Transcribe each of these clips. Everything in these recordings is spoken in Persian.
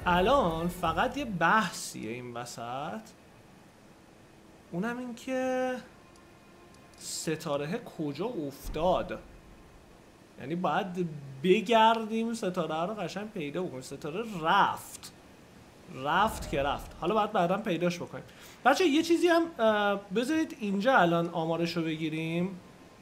الان فقط یه بحثیه این وسط، اونم این که ستاره کجا افتاد. یعنی باید بگردیم ستاره رو قشنگ پیدا بکنیم. ستاره رفت که رفت، حالا باید بعدا پیداش بکنیم. بچه یه چیزی هم بذارید اینجا الان آمارش رو بگیریم.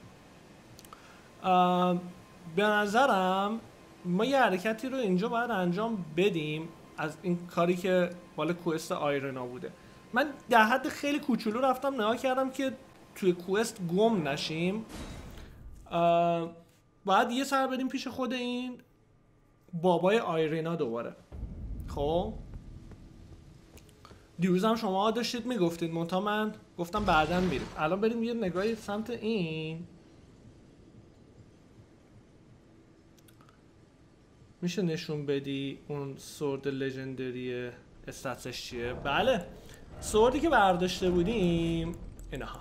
به نظرم ما یه حرکتی رو اینجا باید انجام بدیم از این کاری که بالا کوست آیرنا بوده. من در حد خیلی کوچولو رفتم نگاه کردم که توی کوست گم نشیم. باید یه سر بریم پیش خود این بابای آیرینا دوباره. خب دیروز هم شما داشتید میگفتید، منتها من گفتم بعداً میریم. الان بریم یه نگاهی سمت این. میشه نشون بدی اون سورد لژندری استاتسش چیه؟ بله، سوردی که برداشته بودیم اینها.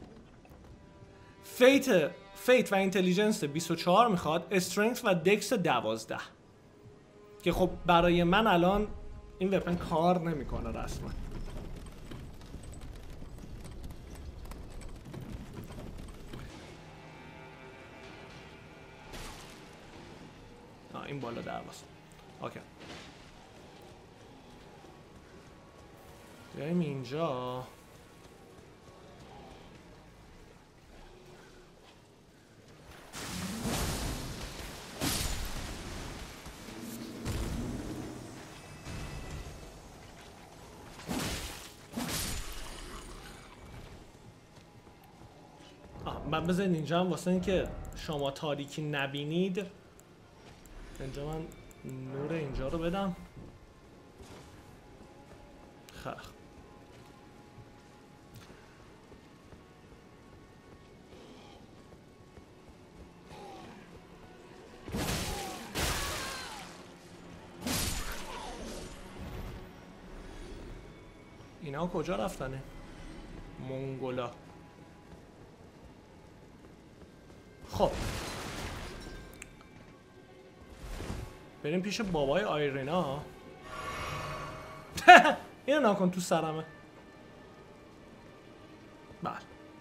فیت و اینتلیجنس 24 میخواد، استرنگث و دکس 12. که خب برای من الان این وپن کار نمیکنه رسما. این بالا درواست. اوکی. بیاییم اینجا. من بذارید اینجا هم واسه این که شما تاریکی نبینید اینجا من نور اینجا رو بدم. خب اینا کجا رفتنه؟ مونگولا. خب بریم پیش بابای آیرینا. اینو نکن تو سرمه. بله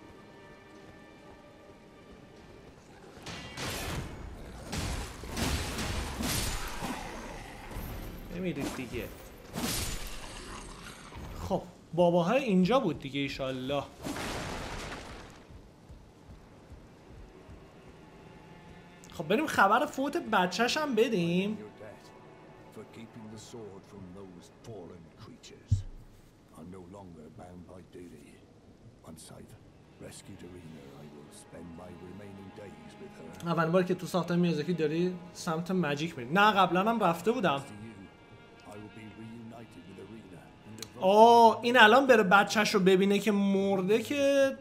نمیرید دیگه. خب باباهای اینجا بود دیگه ایشالله. خب بریم خبر فوت بچه‌ش هم بدیم. اولین بار که تو ساخت میازاکی داری سمت ماجیک میری. نه قبلا هم رفته بودم. این الان بره بچه‌ش رو ببینه که مرده که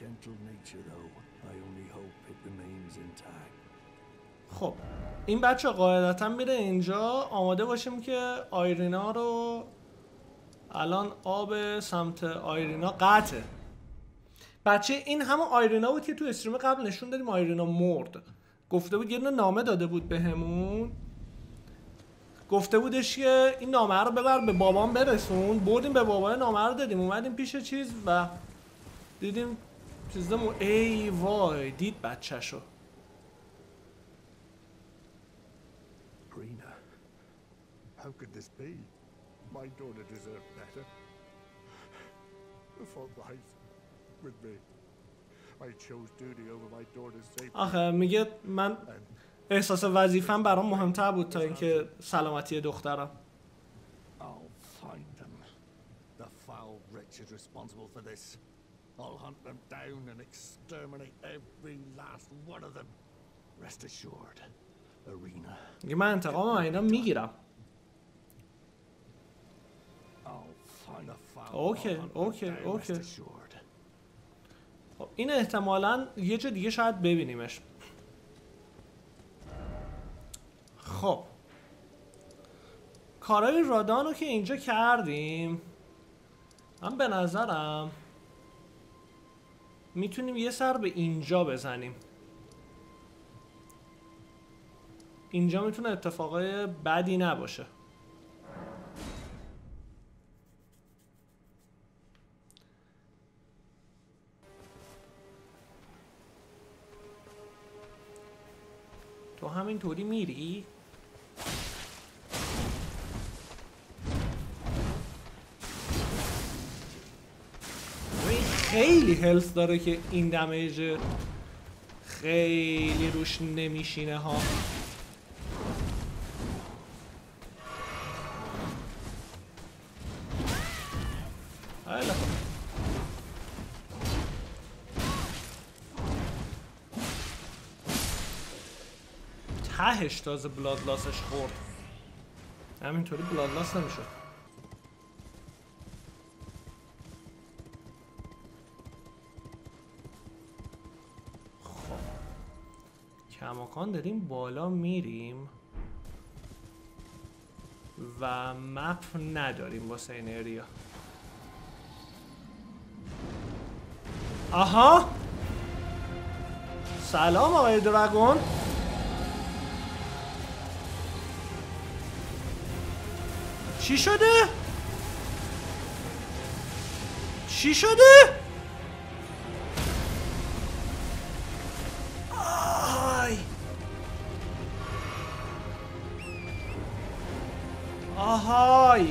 خب این بچه قاعدتا میره اینجا. آماده باشیم که آیرینا رو الان آب سمت آیرینا قطعه. بچه این همون آیرینا بود که تو استریم قبل نشون دادیم آیرینا مرد. گفته بود یه نامه داده بود بهمون. گفته بودش که این نامه رو ببر به بابام برسون. بردیم به بابای نامه رو دادیم. اومدیم پیش چیز و دیدیم چیزمون. ای وای دید بچه شو. How could this be? My daughter deserved better. The fault lies with me. I chose duty over my daughter's safety. آخه میگه من احساس وظیفه‌ام برام مهمتر بود تا اینکه سلامتی دخترم. I'll find them. The foul wretches responsible for this. I'll hunt them down and exterminate every last one of them. Rest assured, Arena. میگه من انتقام اینا میگیرم. اوکی. خب این احتمالاً یه جا دیگه شاید ببینیمش. خب کارهای رادانو که اینجا کردیم، من به نظرم میتونیم یه سر به اینجا بزنیم. اینجا میتونه اتفاقای بدی نباشه. همینطوری میری؟ خیلی هلث داره که این دمیج خیلی روش نمیشینه ها. خیلی خوب. تهش تازه بلاد لاسش خورد. همینطوری بلاد لاس نمیشد. کماکان داریم بالا میریم و مپ نداریم واسه این اریا. آها سلام آقای دراگون. چی شده؟ چی شده؟ آهای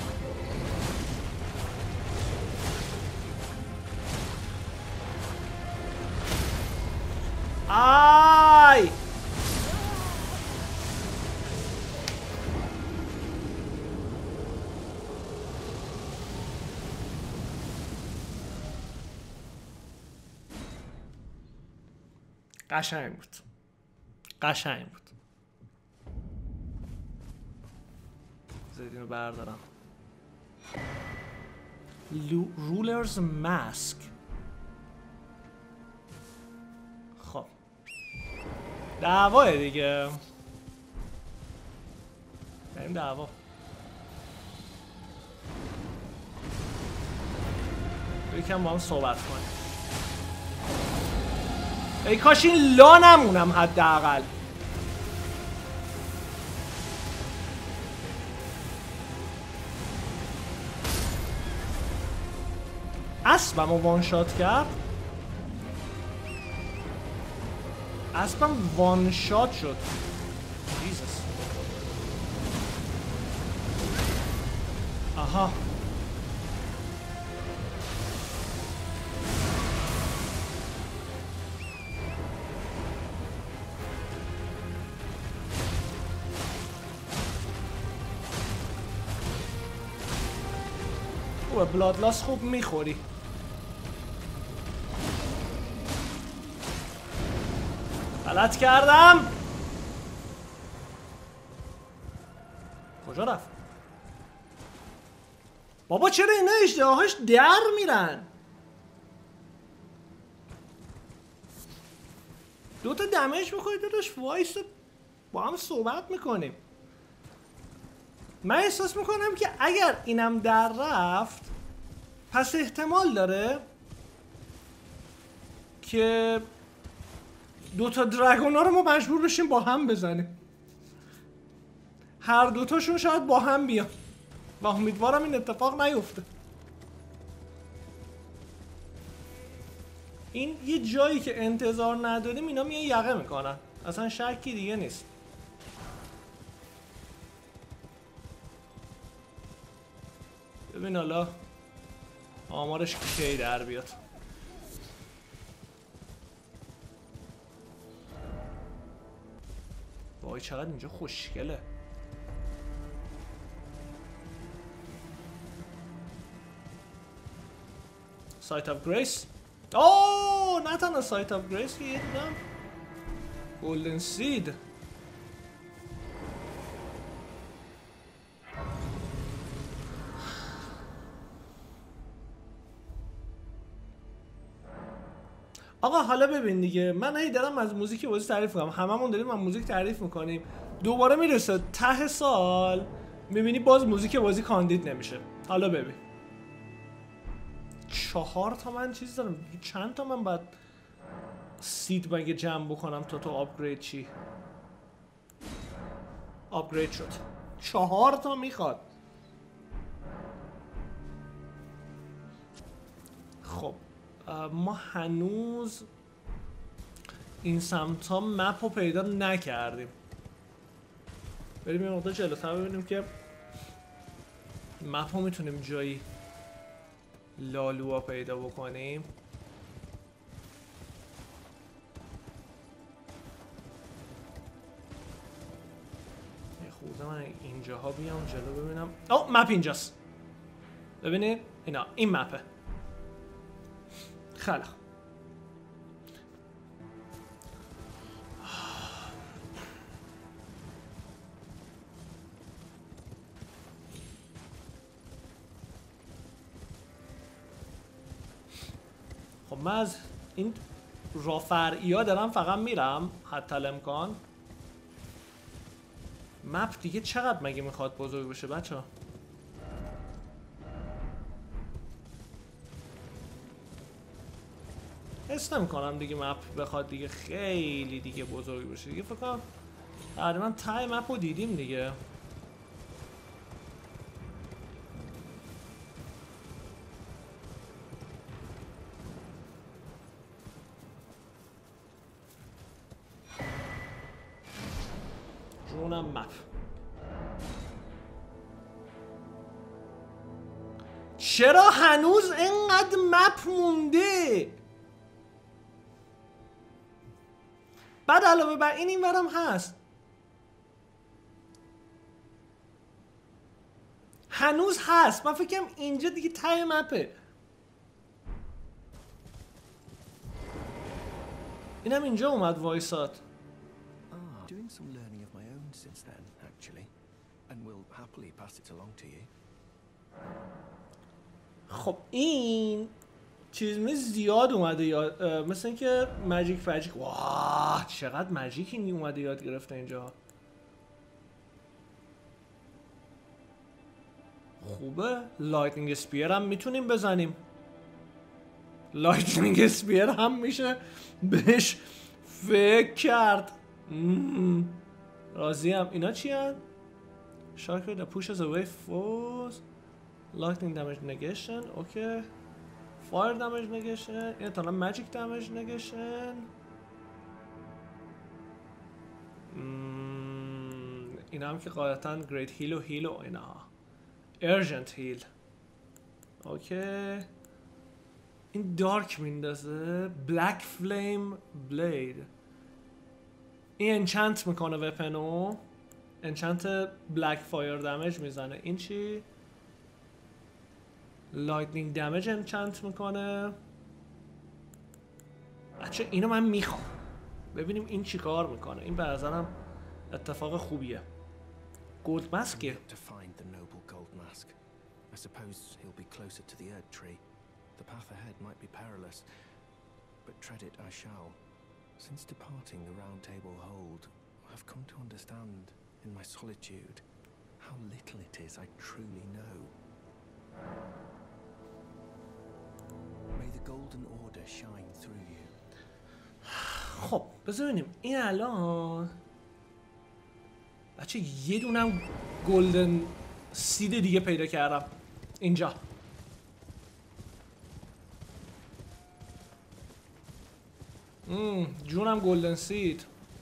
آی قشنگ بود. قشنگ بود. اینو بردارم. رولرز ماسک. خب دعواه دیگه. بریم دعوا. یکم با هم صحبت کنیم. ای کاش این لا نمونم حداقل. اسبم رو وان شات کرد. اسبم وان شات شد. جیزس. آها خوبه بلاد لاس خوب میخوری. غلط کردم. کجا رفت؟ بابا چرا اینا اشتهاهاش در میرن؟ دوتا دمیج بخوری داداش وایس با هم صحبت میکنیم. من احساس میکنم که اگر اینم در رفت پس احتمال داره که دوتا دراگونا رو ما مجبور بشیم با هم بزنیم. هر دوتاشون شاید با هم بیان و امیدوارم این اتفاق نیفته. این یه جایی که انتظار نداریم اینا میان یقه میکنن. اصلا شکی دیگه نیست. ببین حالا آمارش کی در بیاد. وای چقدر اینجا خوشگله. سایت آف گریس. اوه نه تنها سایت آف گریس که یه دیدم گولدن سید. آقا حالا ببین دیگه من هی دارم از موزیک بازی تعریف میکنم. هممون داریم از موزیک تعریف میکنیم. دوباره میرسه ته سال میبینی باز موزیک بازی کاندید نمیشه. حالا ببین 4 تا من چیز دارم. چند تا من باید سید مگه جمع بکنم تا تو آپگرید چی؟ آپگرید شد. 4 تا میخواد. خب ما هنوز این سمت ها مپ رو پیدا نکردیم. بریم یه مقدار جلوتر ببینیم که مپ رو میتونیم جایی لالوها پیدا بکنیم. یه خورده من اینجاها بیام جلو ببینم. او مپ اینجاست. ببینید اینا این مپه. خیلی خوب. خب من از این راه فرعی ها دارم فقط میرم حتی الامکان. مپ دیگه چقدر مگه میخواد بزرگ بشه بچه ها؟ حس نمیکنم دیگه مپ بخواد دیگه خیلی دیگه بزرگ بشه دیگه. فکر کنم تقریبا ته مپ رو دیدیم دیگه. جونم مپ. چرا هنوز اینقدر مپ مونده؟ بعد علاوه بر این ورم هست. هنوز هست. من فکرم اینجا دیگه ته مپه. اینم اینجا اومد وایساد. Doing some learning of my own since then, actually, and will happily pass it along to you. خب این چیز زیاد اومده یاد، مثل اینکه ماجیک واه چقدر ماجیک این اومده یاد گرفته اینجا. خوبه. لایتنینگ اسپیر هم میتونیم بزنیم. لایتنینگ اسپیر هم میشه بهش فکر کرد. راضیم. اینا چی هن؟ Shark that pushes away foes. Lightning damage negation. اوکی. Fire damage negation. این تا magic damage negation. اینا هم که قاعدتا great heal و heal و اینا. Urgent heal. اوکی. این دارک میندازه. Black flame blade. این انچنت میکنه وپنو. انچنت بلک فایر دمیج میزنه. این چی؟ لایتنینگ دمیج انچنت میکنه. بچه اینو من میخوام ببینیم این چی کار میکنه. این به نظرم اتفاق خوبیه. گولد ماسکه. Since departing the Round Table Hold, I've come to understand, in my solitude, how little it is I truly know. May the Golden Order shine through you. خب بذار ببینیم این الان بچه یه دونم گلدن سید دیگه پیدا کردم اینجا. جونم گلدن سید.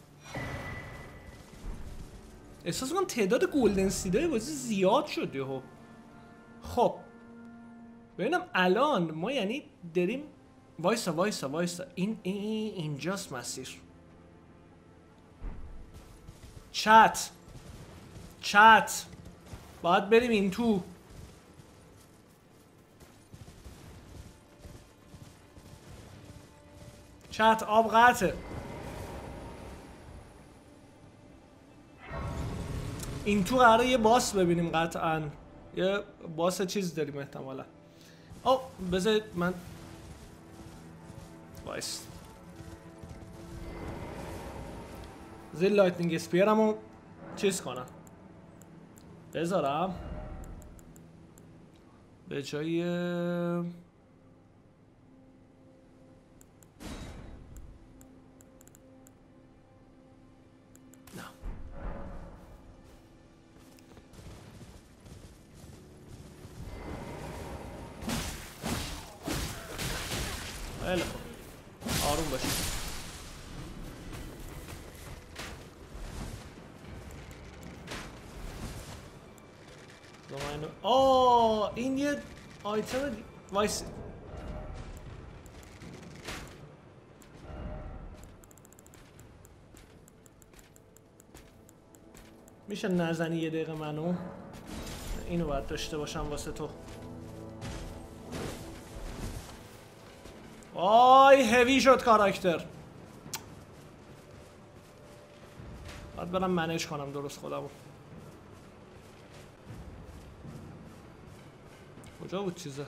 احساس کنم تعداد گلدن سیدای بازی زیاد شد یهو. خب ببینم الان ما یعنی داریم وایسا این اینجاست مسیر. چت باید بریم این تو. چت آب قطعه. این تو قراره یه باس ببینیم قطعا. یه باس چیز داریم احتمالا. او بذارید من وایس زیر لایتنینگ اسپیرمو چیز کنم بذارم به جای خیلی خوب. آروم باشید. آقا این یه آیتم وایس. میشه نزنی یه دقیقه منو؟ اینو باید داشته باشم واسه تو. آی هوی شد کاراکتر. باید برم منیج کنم درست خودمو. کجا بود چیزه؟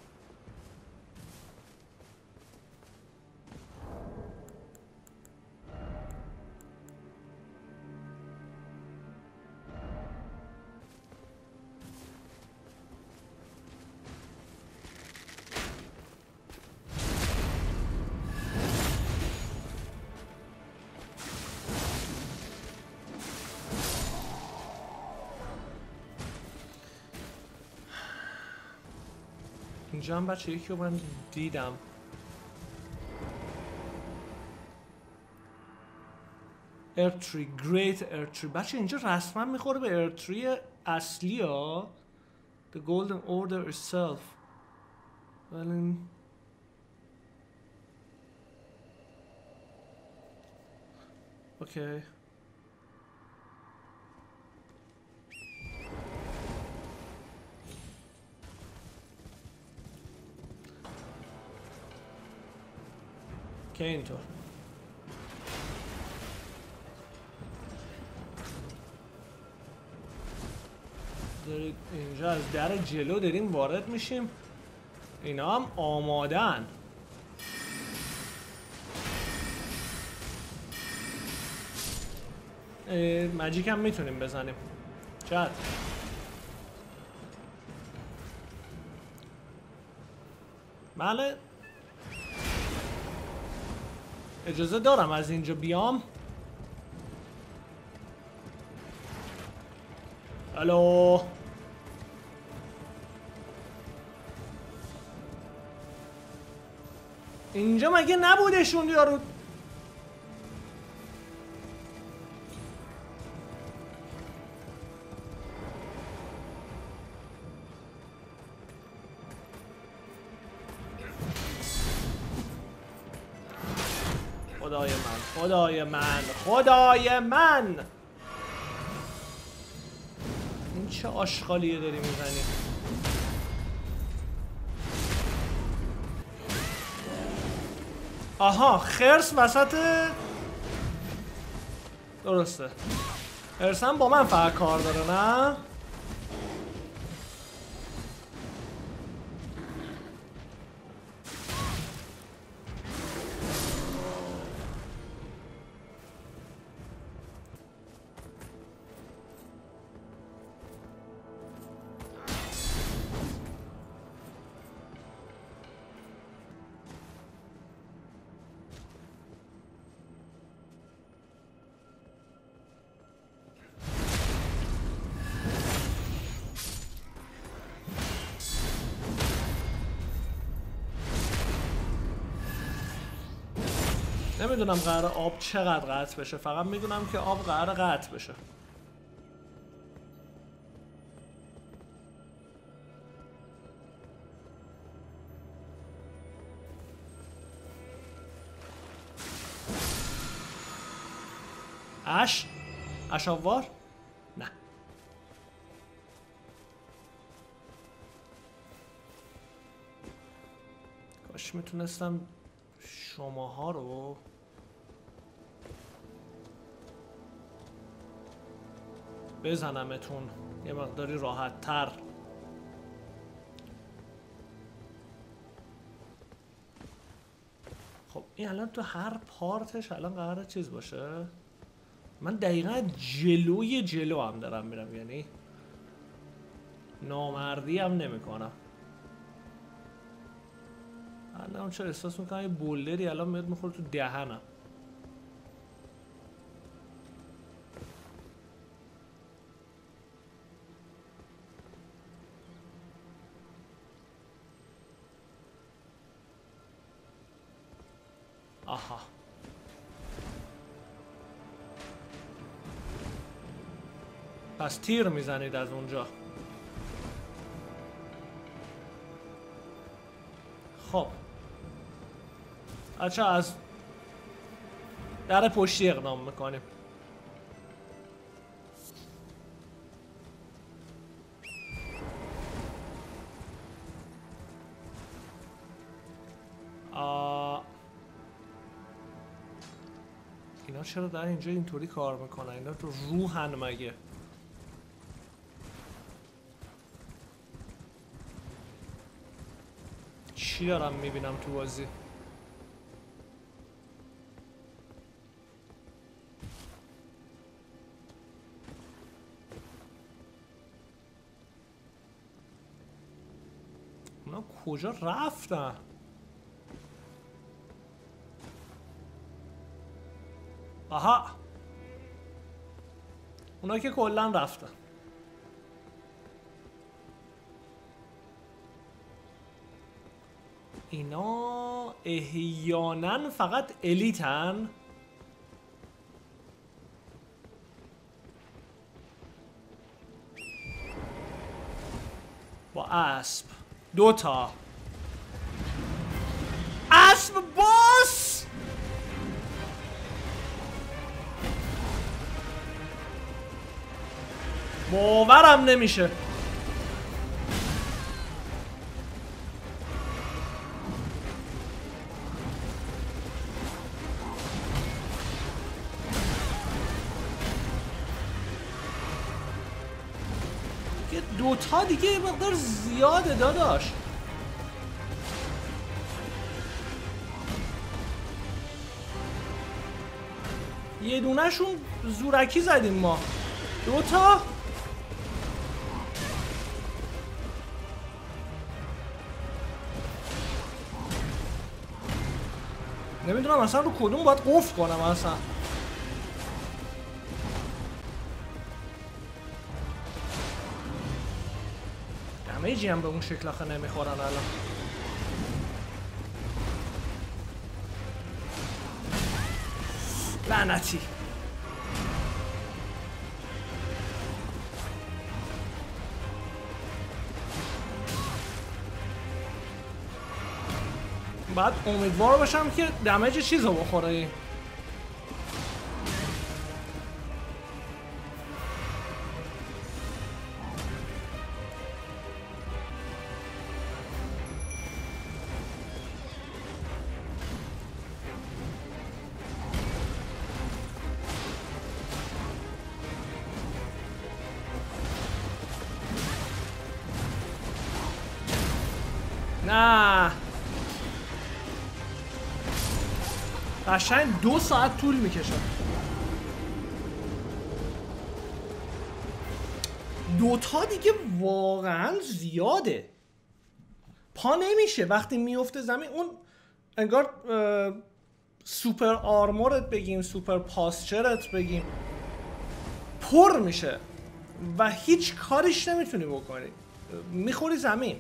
اینجا هم بچه یکی رو من دیدم. ارتری گریت ارتری. بچه اینجا رسما میخوره به ارتری اصلی ها. The Golden Order itself. ولی اوکی. که اینطور دارید اینجا از در جلو داریم وارد میشیم. اینا هم آمادن. ماجیک هم میتونیم بزنیم. چت بله اجازه دارم از اینجا بیام. الو اینجا مگه نبودشون یارو؟ خدای من خدای من خدای من، این چه آشغالیه داری میزنی؟ آها خرس وسط. درسته خرس هم با من فقط کار داره نه؟ نمیدونم قرار آب چقدر قطع بشه، فقط میدونم که آب قرار قطع بشه. اشاوار؟ نه. کاش میتونستم شماها رو بزنمتون یه مقداری راحت تر. خب این الان تو هر پارتش الان قراره چیز باشه. من دقیقا جلو هم دارم میرم، یعنی نامردی هم نمی کنم. الان چرا احساس میکنم یه بولدری الان میاد میخوره تو دهنم. آها پس تیر میزنید از اونجا. خب بچه از در پشتی اقدام میکنیم. اینا چرا در اینجا اینطوری کار میکنن؟ اینا تو روحن مگه؟ چی دارم میبینم تو بازی؟ اونا کجا رفتن؟ آها اونا که کلن رفتن. اینا احیانا فقط الیتن. با اسب 2 تا اسب باس. باورم نمیشه. یه 2 تا دیگه یه مقدار زیاده داداش. یه دونه شون زورکی زدیم ما. 2 تا نمیدونم اصلا رو کدوم باید قفل کنم اصلا. دمیجی هم به اون شکل آخه نمیخورن الان. لعنتی. بعد امیدوار باشم که دمیج چیزو بخوره. نه قشنگ 2 ساعت طول میکشه. 2 تا دیگه واقعا زیاده. پا نمیشه وقتی میفته زمین. اون انگار سوپر آرمورت بگیم، سوپر پاسچرت بگیم، پر میشه و هیچ کاریش نمیتونی بکنی. میخوری زمین.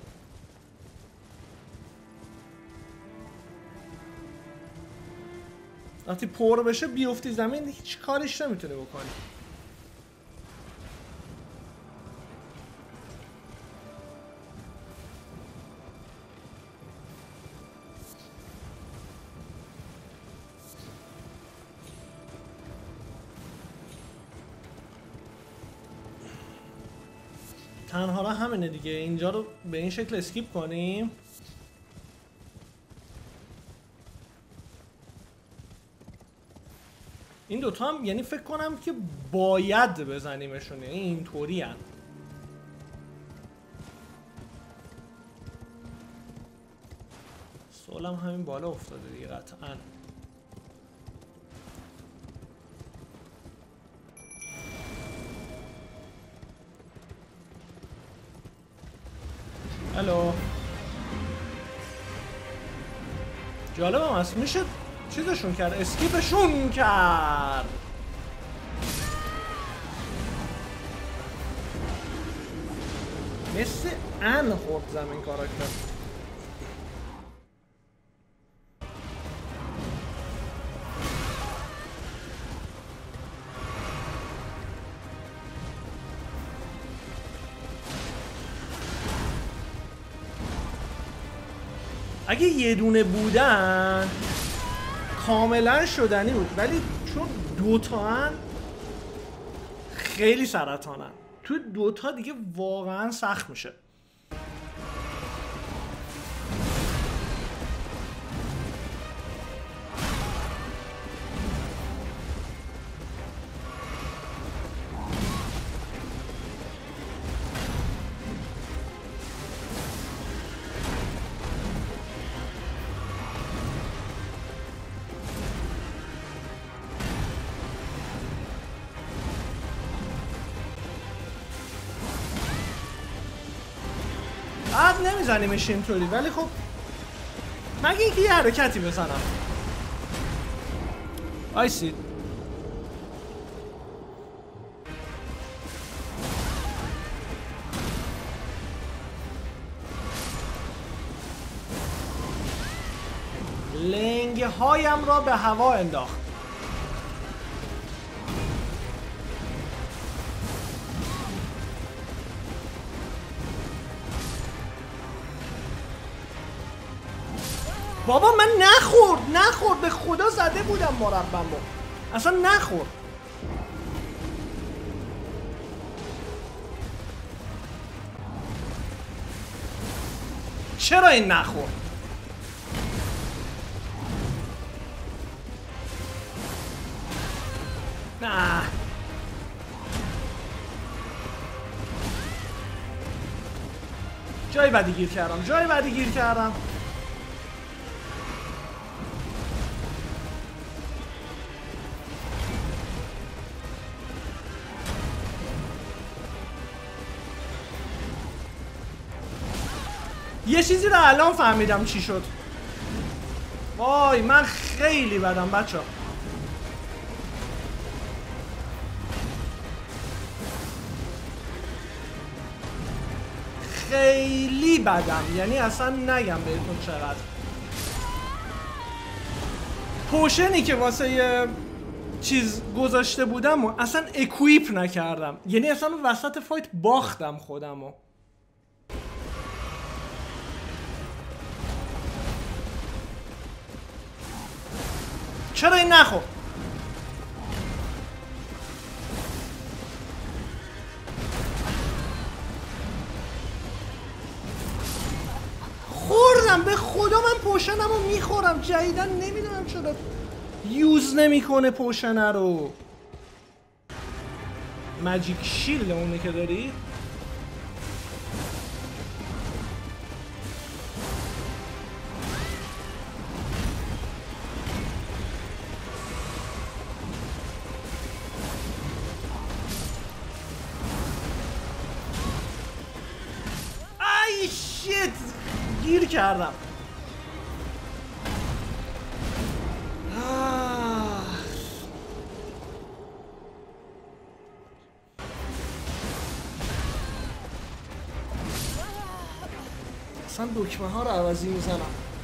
وقتی پر بشه بیفتی زمین هیچ کاریش نمیتونی بکنی. تنها راه همینه دیگه. اینجا رو به این شکل اسکیپ کنیم. این 2 تا هم یعنی فکر کنم که باید بزنیمشون. یعنی اینطوری هن. سولم همین بالا افتاده دیگه قطعا. الو جالبم هست میشه چیزشون کرد، اسکیپشون کرد. مثل ان خورد زمین کاراکتر. اگه یه دونه بودن کاملا شدنی بود، ولی چون دوتا هن خیلی سرطانن. تو دوتا دیگه واقعا سخت میشه. بعد نمیزنیمش اینطوری، ولی خب مگه اینکه یه حرکتی بزنم. آیسید لنگه هایم را به هوا انداخت. بابا من نخورد به خدا زده بودم مربم رو، اصلا نخورد. چرا این نخورد؟ نه جای بدی گیر کردم. یه چیزی رو الان فهمیدم چی شد. وای من خیلی بدم بچه ها. خیلی بدم، یعنی اصلا نگم بهتون چقدر. پوشنی که واسه یه چیز گذاشته بودم و اصلا اکویپ نکردم، یعنی اصلا وسط فایت باختم خودمو. چرا این نخورد؟ خوردم به خدا، من پوشنم رو میخورم جدیدن، نمیدونم چرا یوز نمیکنه پوشنه رو. ماجیک شیلد اونه که داری؟ گیر کردم. اصلا دکمه ها رو عوضی میزنم.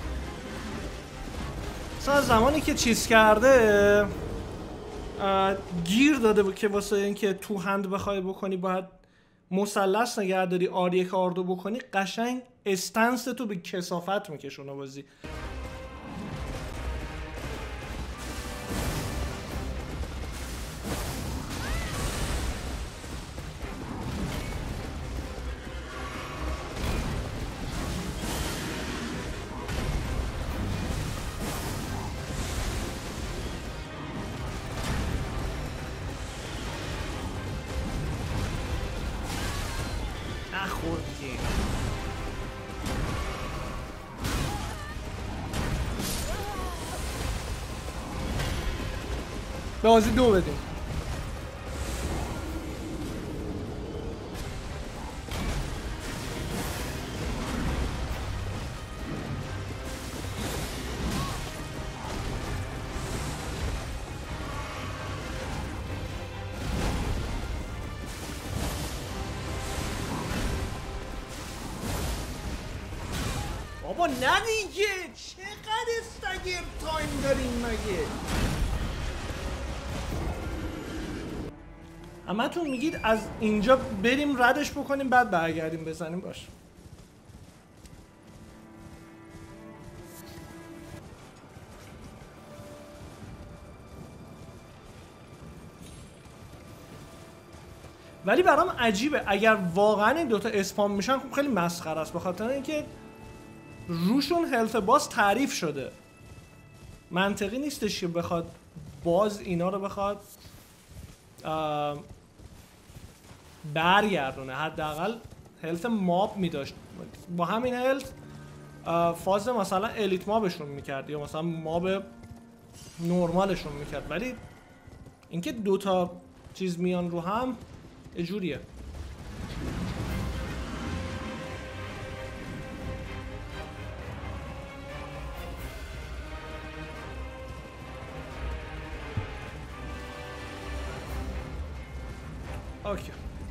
اصلا زمانی که چیز کرده گیر داده که واسه اینکه تو هند بخوای بکنی باید مثلث نگه داری، آریه کاردو بکنی، قشنگ استنس تو به کثافت میکشونه بازی. نخوردی به بازی 2 بدیم. بابا نه دیگه، چقدر استاگر تایم داریم مگه؟ همتون میگید از اینجا بریم ردش بکنیم بعد برگردیم بزنیم. باش ولی برام عجیبه اگر واقعا این دوتا اسپام میشن خب خیلی مسخره است، به خاطر اینکه روشون هلت باز تعریف شده. منطقی نیستش که بخواد باز اینا رو بخواد برگردونه. حداقل هلت ماب میداشت، با همین هلت فاز مثلا الیت مابشون میکرد یا مثلا ماب نورمالشون میکرد. ولی اینکه دوتا چیز میان رو هم اجوریه. اوکی.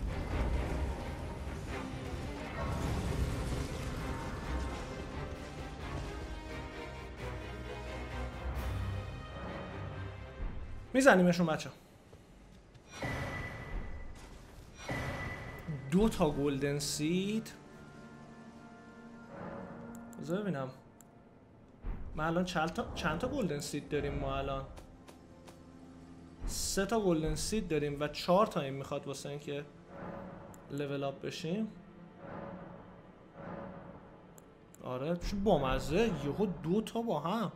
میزنیمشون بچه. 2 تا گلدن سید. بذار ببینم ما الان چند تا گلدن سید داریم. ما الان 3 تا گلدن سید داریم و 4 تا این میخواد واسه اینکه لول اپ بشیم. آره چه بامزه، یهو 2 تا با هم.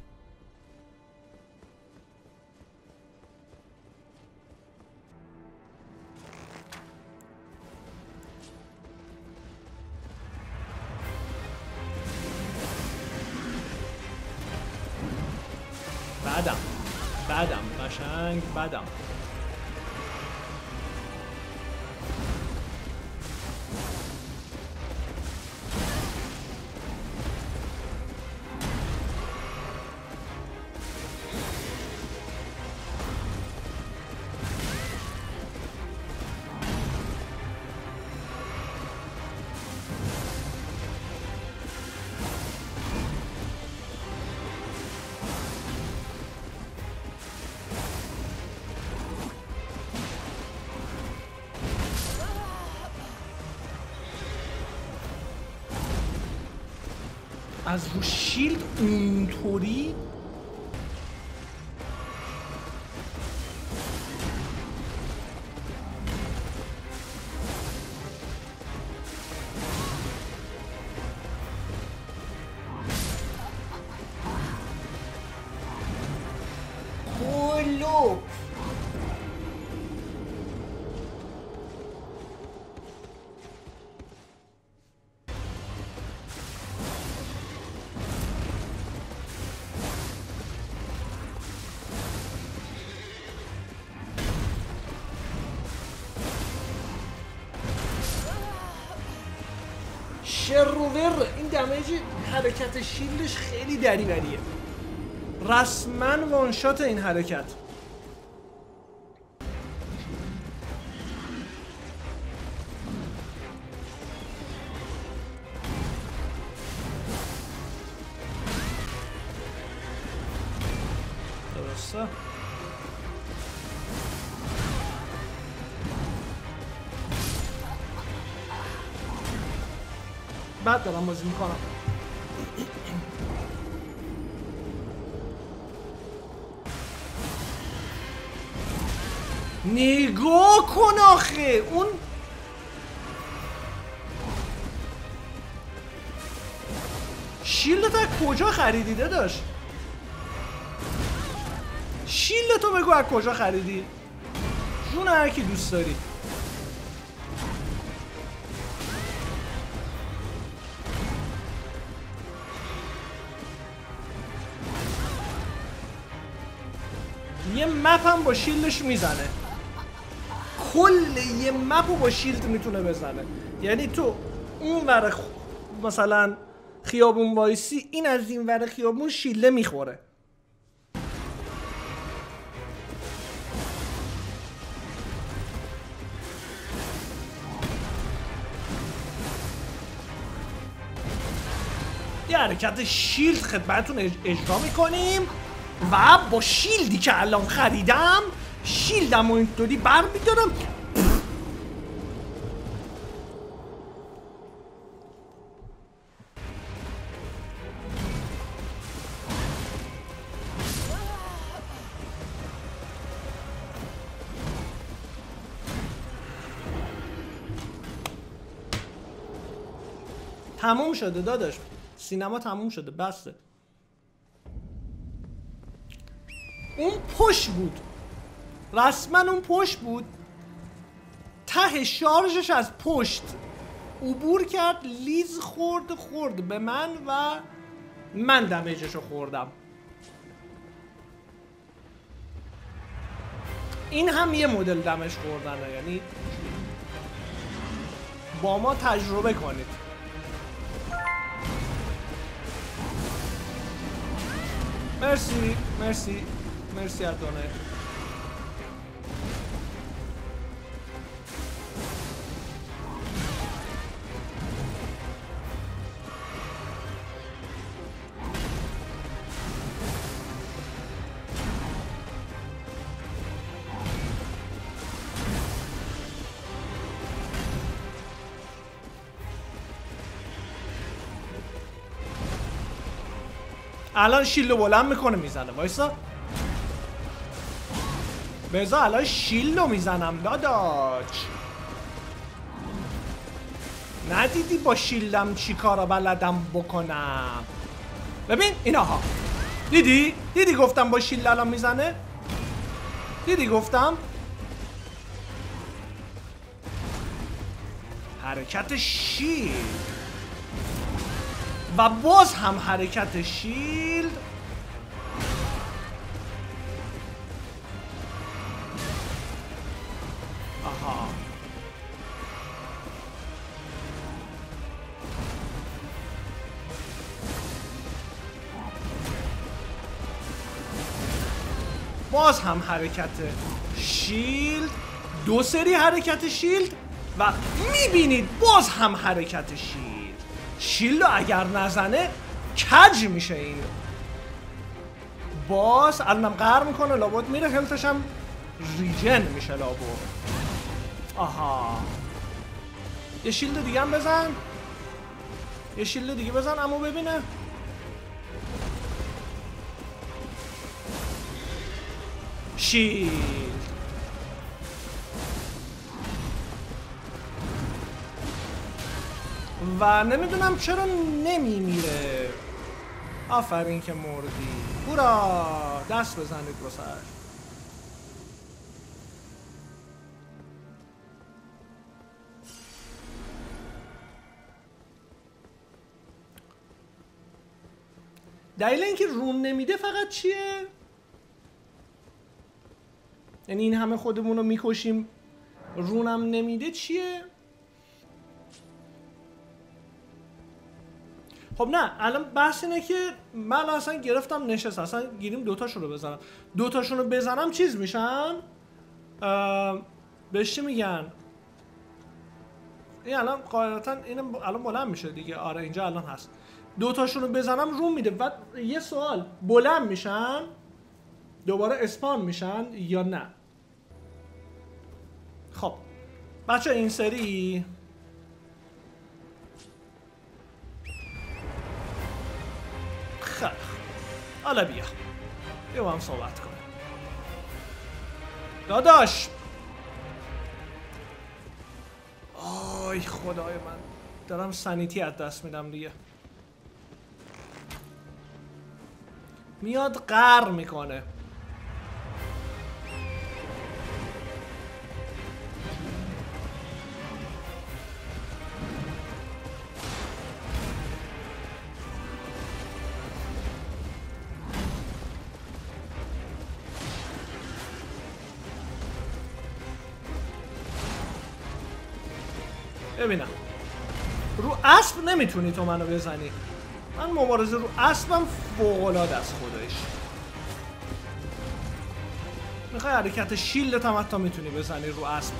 بدم قشنگ بدم. از رو شیلد اونطوری کلو. شروور این دمیج حرکت شیلدش خیلی دریوریه. رسما وانشات این حرکت. درسته. بعد دارم بازی میکنم. نگاه کن آخه اون شیلدت از کجا خریدی داداش؟ شیلدتو بگو از کجا خریدی؟ جون هر کی دوست داری. یه مپ هم با شیلدش میزنه. کل یه مپ رو با شیلد میتونه بزنه. یعنی تو اون ور مثلا خیابون وایسی، این از این ور خیابون شیلده میخوره. یه حرکت شیلد خدمتتون اجرا میکنیم و با شیلدی که الان خریدم شیلدم و اینطوری بر میدارم. تموم شده داداش، سینما تموم شده، بسه. اون پشت بود، رسما اون پشت بود، ته شارژش از پشت عبور کرد، لیز خورد به من و من دمیجشو خوردم. این هم یه مدل دمج خوردنه، یعنی با ما تجربه کنید. مرسی مرسی مرسی از دونه. الان شیلدو بلند میکنه میزنه، وایسا بذار الان شیلدو میزنم داداش. ندیدی با شیلدم چی کارا بلدم بکنم؟ ببین ایناها، دیدی گفتم با شیلد الان میزنه، دیدی گفتم حرکت شیلد و باز هم حرکت شیلد. آها باز هم حرکت شیلد، دو سری حرکت شیلد و میبینید باز هم حرکت شیلد. شیلدو اگر نزنه کج میشه این باز. الانم قهر میکنه لابد میره، هلتش هم ریجن میشه لابد. آها یه شیلد دیگه هم بزن، یه شیلد دیگه بزن امو ببینه. شیلد و نمیدونم چرا نمیمیره. آفرین که مردی. هورا دست بزنید رو سر. دلیل اینکه رون نمیده فقط چیه؟ یعنی این همه خودمون رو میکشیم رونم نمیده چیه؟ خب نه الان بحث اینه که من اصلا گرفتم نشست، اصلا گیریم دوتاشون رو بزنم، دوتاشون رو بزنم چیز میشن، بهش چی میگن؟ این الان قاعدتا این الان بلند میشه دیگه. آره اینجا الان هست. دوتاشون رو بزنم روم میده. بعد یه سوال، بلند میشن دوباره اسپان میشن یا نه؟ خب بچه این سری خیلی حالا بیا با هم صحبت کنیم داداش. آی خدای من دارم سنیتی از دست میدم دیگه. میاد قهر میکنه. ببینم رو اسب نمیتونی تو منو بزنی. من مبارزه رو اسبم فوق‌العاده است خودش. میخوای حرکت شیلدت هم حتی میتونی بزنی رو اسب.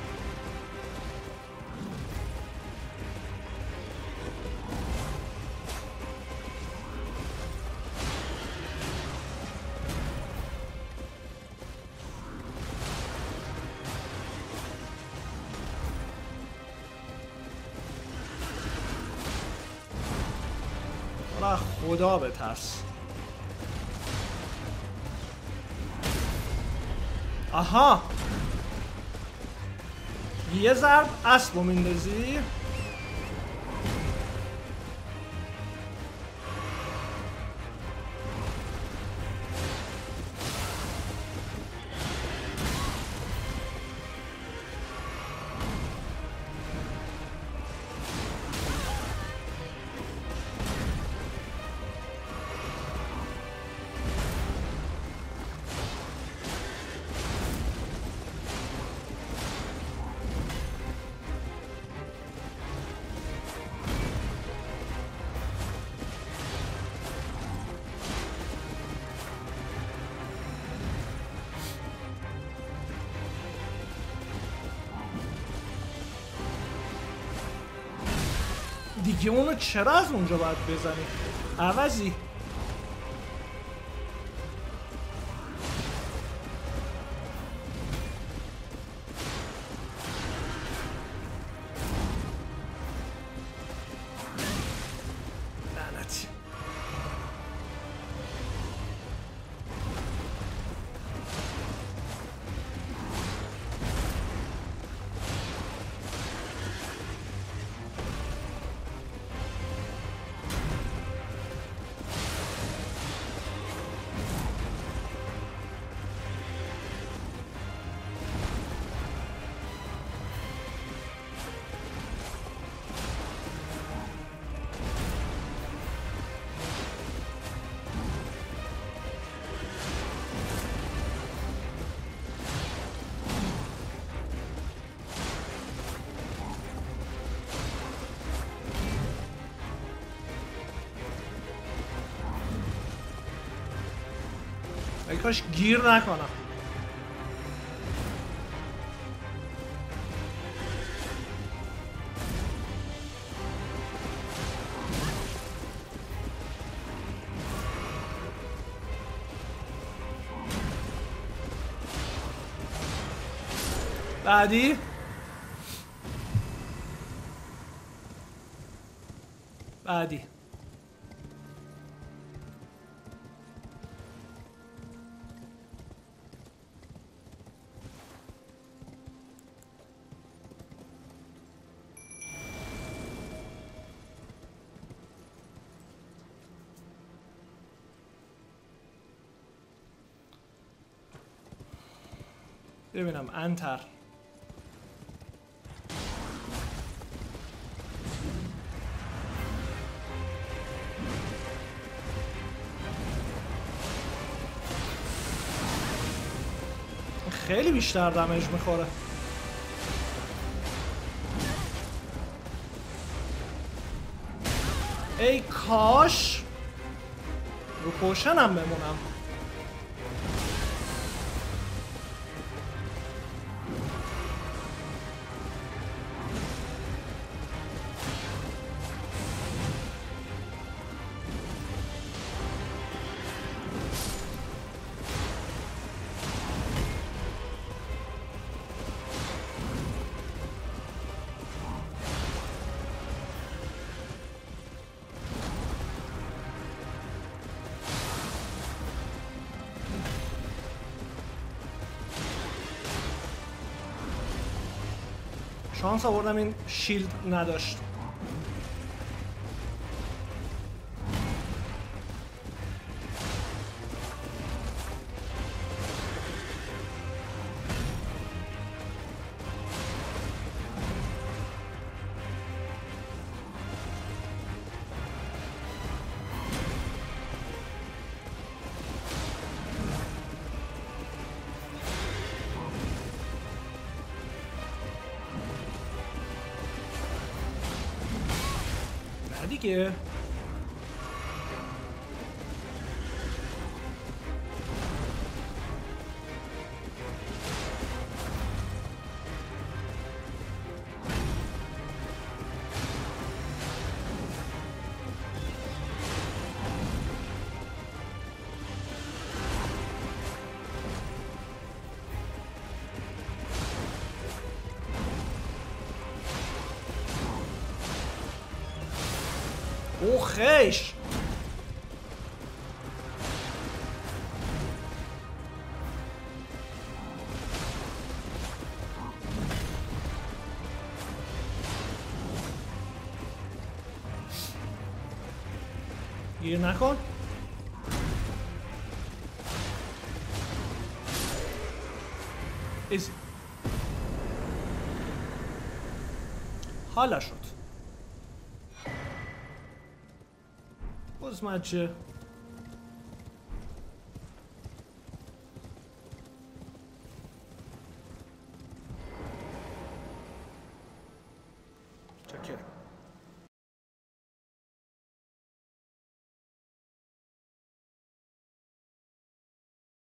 خدا بترس. آها یه ضرب اسبو میندازی. دیگه اونو چرا از اونجا باید بزنی؟ عوضی لعنتی. ای کاش گیر نکنم. بعدی ببینم انتر. خیلی بیشتر دمیج میخوره. ای کاش رو پوشنم بمونم. شانس آوردم این شیلد نداشت. دیگه او خیش گیر نکن. حالا شد بزمجه.